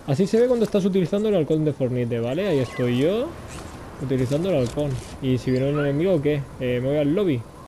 Así se ve cuando estás utilizando el halcón de Fornite, ¿vale? Ahí estoy yo, utilizando el halcón. Y si viene un enemigo, ¿qué? Me voy al lobby.